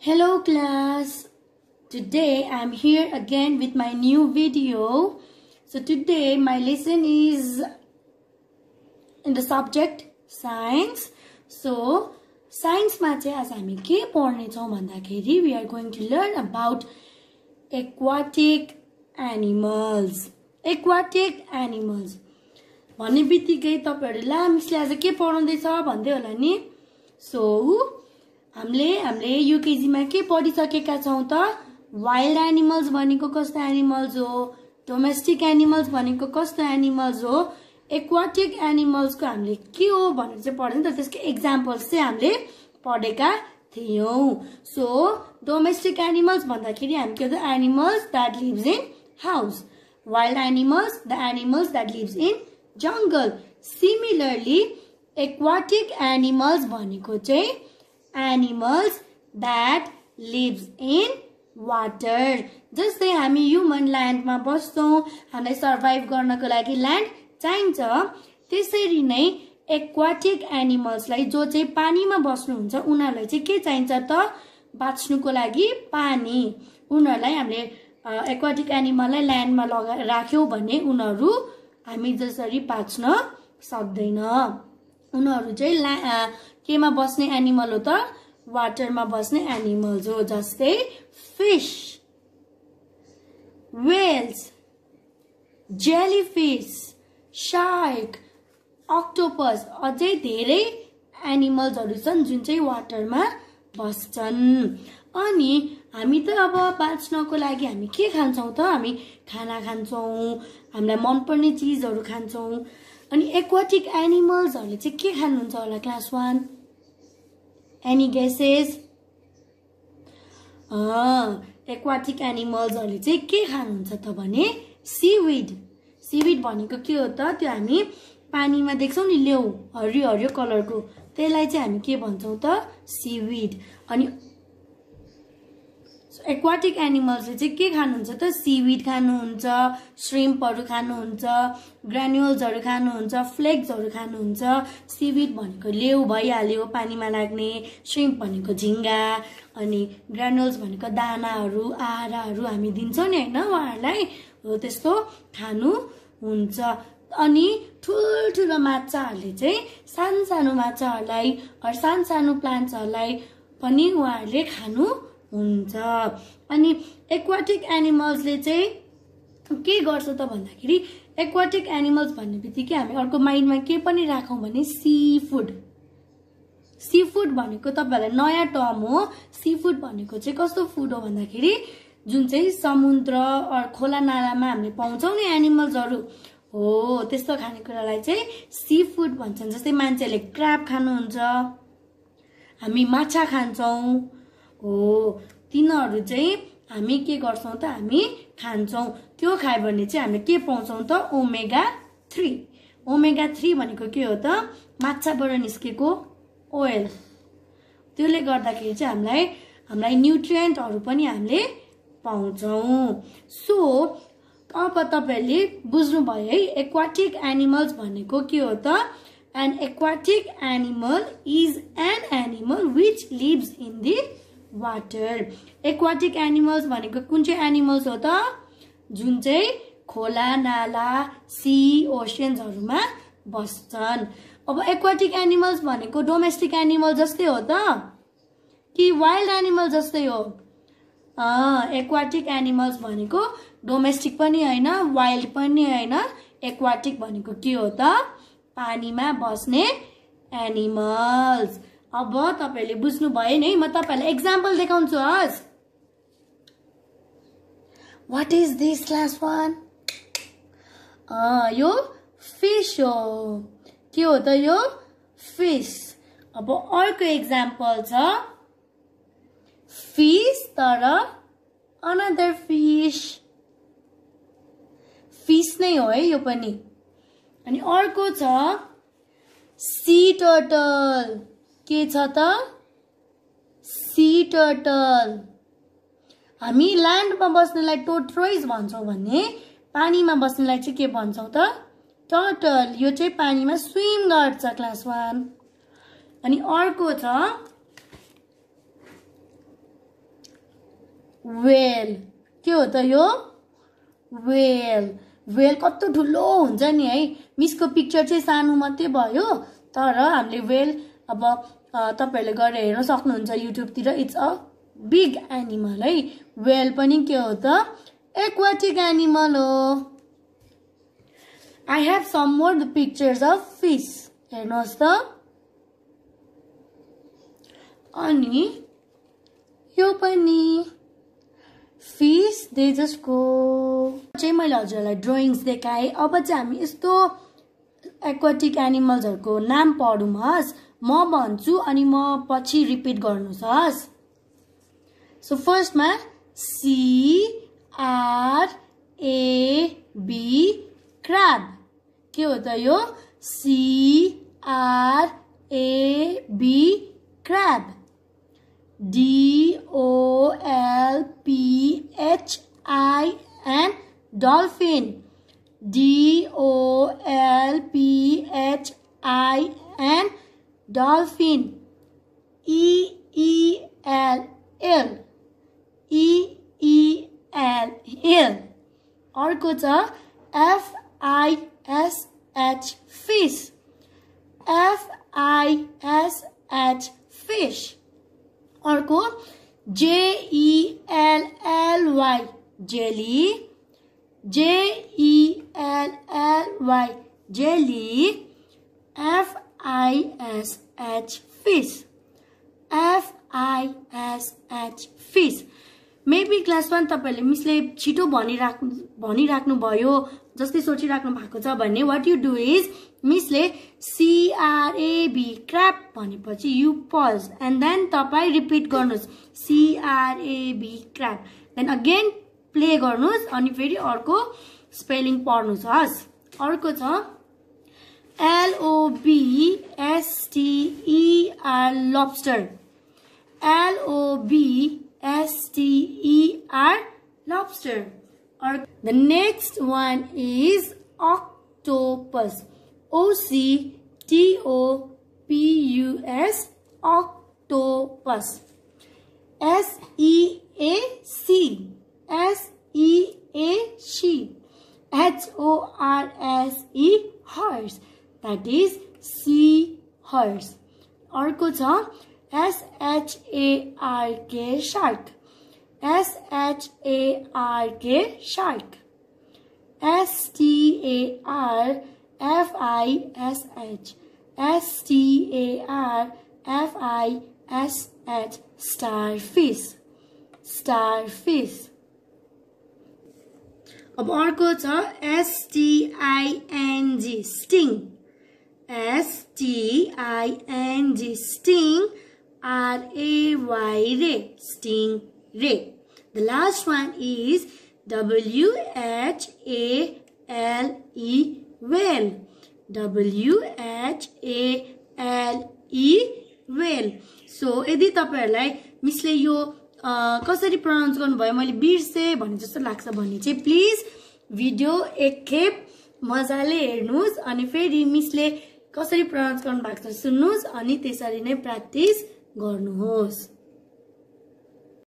Hello class, today I am here again with my new video. So today my lesson is in the subject science. So science ma chai आज हामी के पढ्ने छौं भन्दाखेरि we are going to learn about aquatic animals. Aquatic animals भन्ने बित्तिकै तपाईहरुले ला मिसले आज के पढाउँदै छ भन्दै होला नि. So हामीले युकेजी मा के पढिसकेका छौं त वाइल्ड एनिमल्स भनेको कस्तो एनिमल्स हो, डोमेस्टिक एनिमल्स भनेको कस्तो एनिमल्स हो, एक्वाटिक एनिमल्स को हामीले के हो भनेर चाहिँ पढ्यौं नि त. त्यसको एक्जाम्पल्स चाहिँ हामीले पढेका थियौं. सो डोमेस्टिक एनिमल्स भन्दाखेरि हामी के हो animals that lives in house, wild animals the animals that lives in jungle. Similarly aquatic animals भनेको चाहिँ animals that lives in water. जस्तै हामी ह्युमन ल्यान्ड मा बस्छौं, हामीलाई सर्भाइभ गर्नको लागि ल्यान्ड चाहिन्छ. त्यसरी नै एक्वाटिक एनिमल्स लाई जो चाहिँ पानीमा बस्नुहुन्छ उनीहरुलाई चाहिँ के चाहिन्छ त बाँच्नुको लागि पानी. उनीहरुलाई हामीले एक्वाटिक एनिमललाई ल्यान्डमा राख्यौं भने उनीहरु हामी जसरी बाँच्न सक्दैन. उनीहरु चाहिँ केमा बस्ने एनिमल हो त वाटरमा बस्ने एनिमल्स हो. जस्तै fish, whales, jellyfish, shark, octopus, अझै धेरै एनिमल्सहरु छन् जुन चाहिँ वाटरमा बस्छन्. अनि हामी त अब बाँच्नको लागि हामी के खान्छौं त हामी खाना खान्छौं, हामीलाई मनपर्ने चीजहरु खान्छौं. अनि एक्वाटिक एनिमल्सहरुले चाहिँ के खानुहुन्छ होला क्लास 1? Any guesses? एक्वाटिक एनिमल्सहरुले चाहिँ के खानुहुन्छ त भने सीविड. सीविड भनेको के हो त त्यो हामी पानीमा देख्छौं नि लेउ हरियो हरियो कलरको, त्यसलाई चाहिँ हामी के भन्छौं त सीविड. अनि एक्वाटिक एनिमल्सले चाहिँ के खानुहुन्छ त सीविड खानुहुन्छ, श्रिम्पहरु खानुहुन्छ, ग्रान्युल्सहरु खानुहुन्छ, फ्लेक्सहरु खानुहुन्छ. सीविड भनेको लेउ भइहाल्यो पानीमा लाग्ने, श्रिम्प भनेको झिंगा, अनि ग्रान्युल्स भनेको दानाहरु आहाराहरु हामी दिन्छौं नि हैन उहाँहरुलाई, हो त्यस्तो खानु हुन्छ. अनि ठुलठुलो माछाहरुले चाहिँ सानसानो माछाहरुलाई र सानसानो प्लान्ट्सहरुलाई पनि उहाँहरुले खानु हुन्छ. अनि एक्वाटिक एनिमल्सले चाहिँ के गर्छ त भन्दाखेरि एक्वाटिक एनिमल्स भन्ने बित्तिकै हामी अर्को माइन्डमा के पनि राखौं भने सी फूड. सी फूड भनेको तपाईहरुलाई नयाँ टर्म हो. सी फूड भनेको चाहिँ कस्तो फूड हो भन्दाखेरि जुन चाहिँ समुद्र र खोला नालामा हामीले पाउँछौं नि एनिमल्सहरु हो त्यस्तो खानेकुरालाई चाहिँ सी फूड भन्छन्. जस्तै मान्छेले क्र्याब खानुहुन्छ, हामी माछा खान्छौं हो, तिनीहरु चाहिँ हामी के गर्छौं त हामी खान्छौं. त्यो खायो भने चाहिँ हामीले के पाउँछौं त ओमेगा 3. ओमेगा 3 भनेको के हो त माछाबाट निस्केको ओइल. त्यसले गर्दाखेरि चाहिँ हामीलाई न्युट्रिएन्टहरु पनि हामीले पाउँछौं. सो अब तपाईहरुले बुझ्नु भयो है एक्वाटिक एनिमल्स भनेको के हो त. An aquatic animal is an animal which lives in the water. Aquatic animals भनेको कुन चाहिँ एनिमल्स हो त जुन चाहिँ खोला नाला सी ओशियन्सहरुमा बस्छन्. अब एक्वाटिक एनिमल्स भनेको डोमेस्टिक एनिमल जस्तै हो त कि वाइल्ड एनिमल जस्तै हो? एक्वाटिक एनिमल्स भनेको डोमेस्टिक पनि हैन वाइल्ड पनि हैन. एक्वाटिक भनेको के हो त पानीमा बस्ने एनिमल्स. अब तपाईहरुले बुझ्नु भयो नि. म तपाईहरुलाई एक्जाम्पल देखाउँछु आज. What is this class 1? यो फिश हो. के हो त यो फिश. अब अर्को एक्जाम्पल छ फिश तर अनदर फिश. फिश नै हो है यो पनि. अनि अर्को छ सी टर्टल. के छ त सी टर्टल. हामी ल्यान्डमा बस्नेलाई टोट्रोइज भन्छौं भने पानीमा बस्नेलाई चाहिँ के भन्छौं त टर्टल. यो चाहिँ पानीमा स्विम गर्छ क्लास 1. अनि अर्को छ वेल के हो त यो वेल वेल कस्तो ठुलो हुन्छ नि है मिसको पिक्चर चाहिँ सानो मात्रै भयो तर हामीले वेल अब तपाईहरुले गएर हेर्न सक्नुहुन्छ युट्युबतिर इट्स अ बिग एनिमल है वेल पनि के हो त एक्वाटिक एनिमल हो I have some more the pictures of fish हेर्नुहोस् त अनि यो पनि fish they just go चाहिँ मैले हजुरलाई ड्राइंग्स देखाए अब चाहिँ हामी यस्तो एक्वाटिक एनिमल्सहरुको नाम पढौँ हस म भन्छु अनि म पछि रिपिट गर्नुस् हस सो फर्स्टमा C R A B crab के हो त यो C R A B crab D O L P H I N dolphin D O L P H I N dolphin E E L L E E L L अर्को छ F I S H fish F I S H fish अर्को J E L L Y jelly J E L L Y jelly F I S H fish F I S H fish maybe class 1 तपाईहरुले मिसले छिटो भनिराख्नु भयो जस्तै सोचिराख्नु भएको छ भन्ने व्हाट यु डु इज मिसले CRAB crab भनेपछि यु पज एन्ड देन तपाई रिपिट गर्नुस् CRAB crab then again play गर्नुस् अनि फेरि अर्को स्पेलिङ पढ्नुस् हस अर्को छ LOBSTER lobster LOBSTER lobster or the next one is octopus OCTOPUS octopus SEAC HORSE horse that is sea horse अर्को छ SHARK shark SHARK shark STARFISH starfish अब अर्को छ STING sting sting RAY stingray the last one is WHALE whale whale so यदि तपाईहरुलाई मिसले यो कसरी प्रोनाउन्स गर्नुभयो मैले बिर्से भन्ने जस्तो लाग्छ भने चाहिँ प्लिज भिडियो एकखेप मजाले हेर्नुस् अनि फेरि मिसले कसरी प्रोनाउन्स गर्नु भएको छ सुन्नुस् अनि त्यसरी नै प्र्याक्टिस गर्नुहोस्